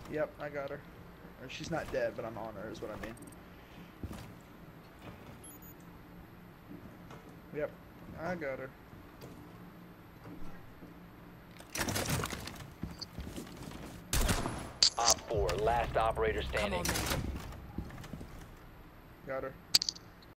Yep, I got her. Or she's not dead, but I'm on her is what I mean. Yep, I got her. Op 4, last operator standing. Got her.